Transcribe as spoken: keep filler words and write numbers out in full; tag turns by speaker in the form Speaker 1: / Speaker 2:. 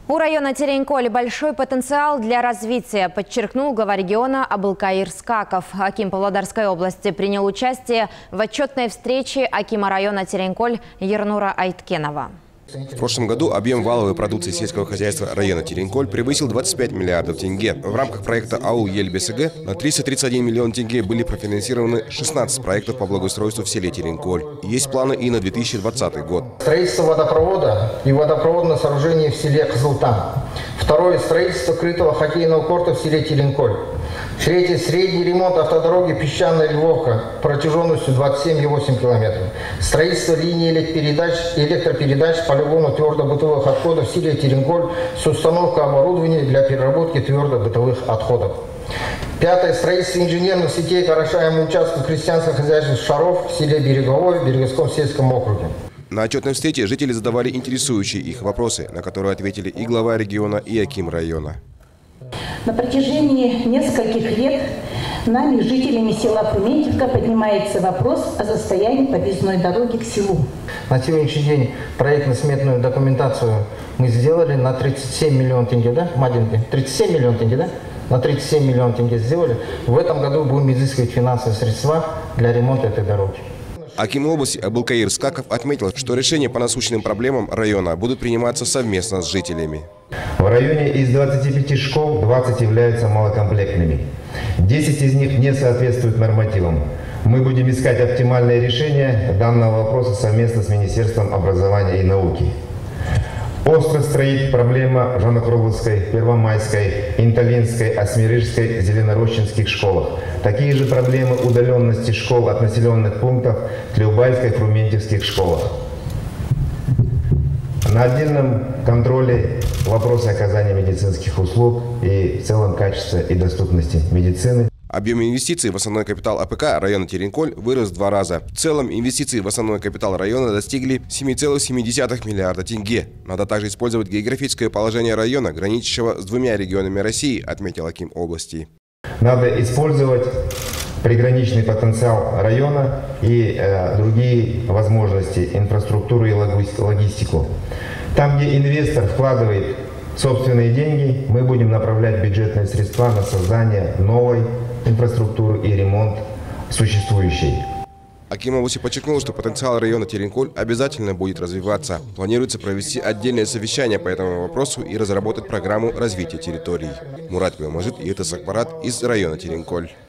Speaker 1: У района Тереньколь большой потенциал для развития, подчеркнул глава региона Абылкаир Скаков. Аким Павлодарской области принял участие в отчетной встрече акима района Тереньколь Ернура Айткенова.
Speaker 2: В прошлом году объем валовой продукции сельского хозяйства района Тереньколь превысил двадцать пять миллиардов тенге. В рамках проекта АУ Ельбесг на триста тридцать один миллион тенге были профинансированы шестнадцать проектов по благоустройству в селе Тереньколь. Есть планы и на две тысячи двадцатый год.
Speaker 3: Строительство водопровода и водопроводное сооружение в селе Кызылтам. Второе – строительство крытого хоккейного корта в селе Тереньколь. Третье – средний ремонт автодороги Песчаная Львовка протяженностью двадцать семь и восемь километров. Строительство линии электропередач, электропередач полигона твердобытовых отходов в селе Тереньколь с установкой оборудования для переработки твердобытовых отходов. Пятое – строительство инженерных сетей к орошаемому участку крестьянско-хозяйственных шаров в селе Береговое в Береговском сельском округе.
Speaker 2: На отчетной встрече жители задавали интересующие их вопросы, на которые ответили и глава региона, и аким района.
Speaker 4: На протяжении нескольких лет нами, жителями села Фрументьевка, поднимается вопрос о состоянии подъездной дороги к селу.
Speaker 3: На сегодняшний день проектно-сметную документацию мы сделали на тридцать семь миллионов тенге, да, Мадинки? тридцать семь миллионов тенге, да? На тридцать семь миллионов тенге сделали. В этом году будем изыскивать финансовые средства для ремонта этой дороги.
Speaker 2: Аким области Абылкаир Скаков отметил, что решения по насущным проблемам района будут приниматься совместно с жителями.
Speaker 5: В районе из двадцати пяти школ двадцать являются малокомплектными. десять из них не соответствуют нормативам. Мы будем искать оптимальное решение данного вопроса совместно с Министерством образования и науки. Остро стоит проблема в Жанокроловской, Первомайской, Инталинской, Осмирижской, Зеленорощинских школах. Такие же проблемы удаленности школ от населенных пунктов в Тлеубайской, Фрументьевских школах. На отдельном контроле вопросы оказания медицинских услуг и в целом качества и доступности медицины.
Speaker 2: Объем инвестиций в основной капитал АПК района Тереньколь вырос в два раза. В целом инвестиции в основной капитал района достигли семи целых семи десятых миллиарда тенге. Надо также использовать географическое положение района, граничащего с двумя регионами России, отметил аким области.
Speaker 5: Надо использовать приграничный потенциал района и э, другие возможности, инфраструктуру и логистику. Там, где инвестор вкладывает собственные деньги, мы будем направлять бюджетные средства на создание новой инфраструктуры и ремонт существующей.
Speaker 2: Аким области подчеркнул, что потенциал района Тереньколь обязательно будет развиваться. Планируется провести отдельное совещание по этому вопросу и разработать программу развития территорий. Мурат Белмажит и Этас Акбарат из района Тереньколь.